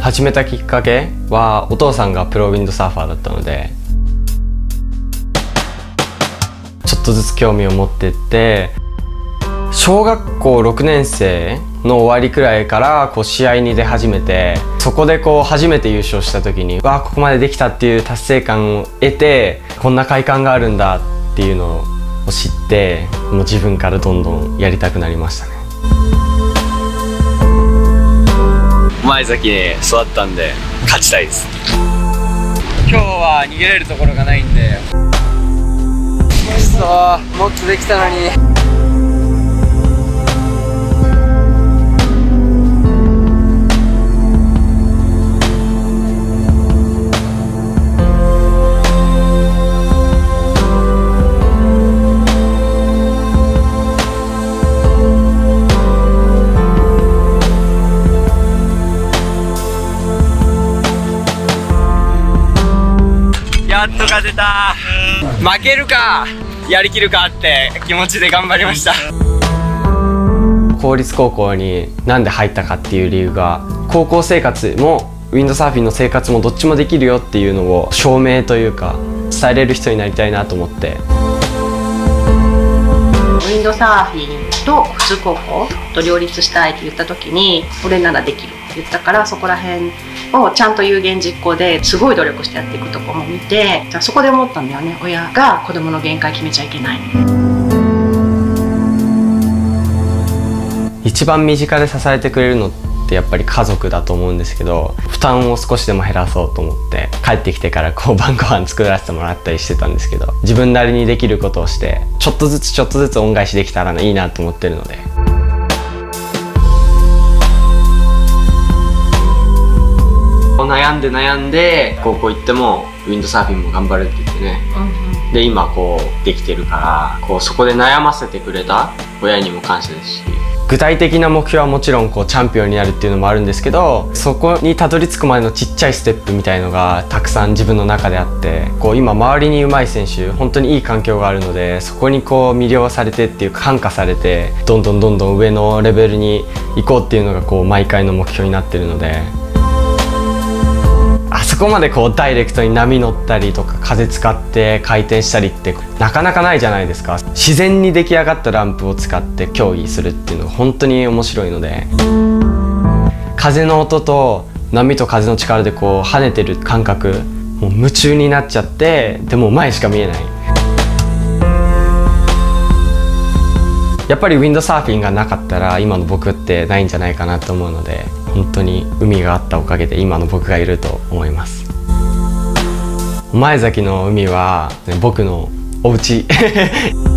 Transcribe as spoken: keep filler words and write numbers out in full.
始めたきっかけはお父さんがプロウィンドサーファーだったので、ちょっとずつ興味を持ってって、小学校ろくねん生の終わりくらいからこう試合に出始めて、そこでこう初めて優勝した時に、わあここまでできたっていう達成感を得て、こんな快感があるんだっていうのを知って、もう自分からどんどんやりたくなりましたね。 前崎に育ったんで勝ちたいです。 今日は逃げれるところがないんで、くそー、もっとできたのに。やっと勝てた。負けるかやりきるかって気持ちで頑張りました。 公立高校になんで入ったかっていう理由が、高校生活もウィンドサーフィンの生活もどっちもできるよっていうのを証明というか伝えれる人になりたいなと思って。 ウィンドサーフィンと普通高校と両立したいって言った時に、俺ならできるって言ったから、そこら辺をちゃんと有言実行ですごい努力してやっていくとこも見て、じゃあそこで思ったんだよね。親が子供の限界決めちゃいけない。 一番身近で支えてくれるのってやっぱり家族だと思うんですけど、負担を少しでも減らそうと思って帰ってきてからこう晩ご飯作らせてもらったりしてたんですけど、自分なりにできることをしてちょっとずつちょっとずつ恩返しできたらいいなと思ってるので。悩んで悩んで高校行ってもウィンドサーフィンも頑張るって言ってね、うんうん、で今こうできてるから、こうそこで悩ませてくれた親にも感謝ですし、具体的な目標はもちろんこうチャンピオンになるっていうのもあるんですけど、そこにたどり着くまでのちっちゃいステップみたいのがたくさん自分の中であって、こう今周りに上手い選手本当にいい環境があるので、そこにこう魅了されてっていうか感化されて、どんどんどんどん上のレベルに行こうっていうのがこう毎回の目標になってるので。あそこまでこうダイレクトに波乗ったりとか風使って回転したりってなかなかないじゃないですか。自然に出来上がったランプを使って競技するっていうのが本当に面白いので、風の音と波と風の力でこう跳ねてる感覚、もう夢中になっちゃって、でも前しか見えない。やっぱりウィンドサーフィンがなかったら今の僕ってないんじゃないかなと思うので、本当に海があったおかげで今の僕がいると思います。前崎の海は僕のお家